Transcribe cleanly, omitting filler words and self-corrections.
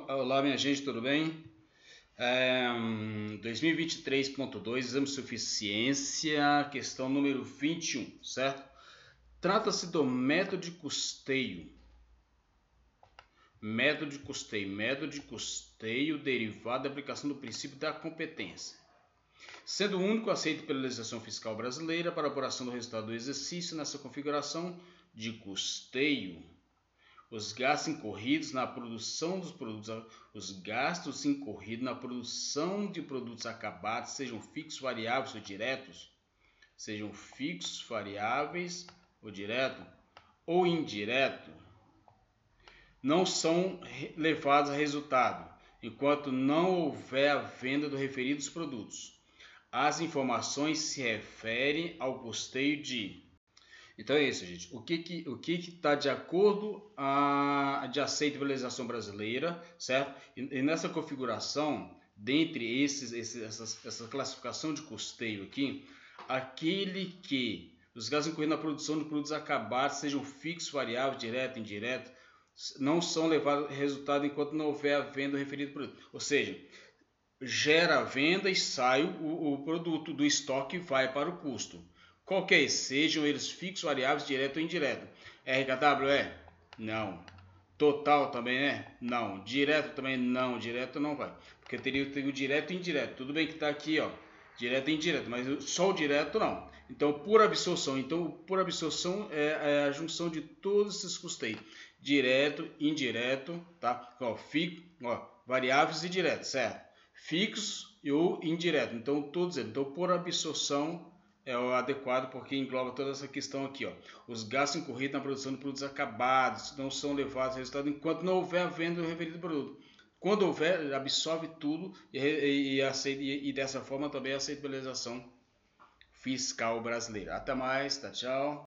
Olá, minha gente, tudo bem? 2023.2, exame de suficiência, questão número 21, certo? Trata-se do método de custeio. Método de custeio derivado da aplicação do princípio da competência. Sendo o único aceito pela legislação fiscal brasileira para a apuração do resultado do exercício nessa configuração de custeio. Os gastos incorridos na produção dos produtos, de produtos acabados, sejam fixos, variáveis ou diretos, ou indireto, não são levados a resultado, enquanto não houver a venda do referidos produtos. As informações se referem ao custeio de... Então é isso, gente. O que está de acordo de aceito pela legislação brasileira, certo? E nessa configuração, dentre essa classificação de custeio aqui, aquele que os gastos incorridos na produção de produtos acabados, sejam fixos, variáveis, direto, indireto, não são levados a resultado enquanto não houver a venda do referido produto. Ou seja, gera a venda e sai o produto do estoque e vai para o custo. Qualquer sejam eles fixos, variáveis, direto ou indireto. RKW é? Não. Total também é? Não. Direto também não. Direto não vai. Porque teria o direto e indireto. Tudo bem que está aqui, ó, direto e indireto, mas só o direto não. Então, por absorção. Então, por absorção é a junção de todos esses custeios. Direto, indireto, tá? Ó, variáveis e direto, certo? Fixos ou indireto. Então, todos eles. Então, por absorção é o adequado, porque engloba toda essa questão aqui, ó. Os gastos incorridos na produção de produtos acabados não são levados a resultado enquanto não houver a venda do referido produto. Quando houver, absorve tudo e dessa forma também aceita a legislação fiscal brasileira. Até mais, tá, tchau.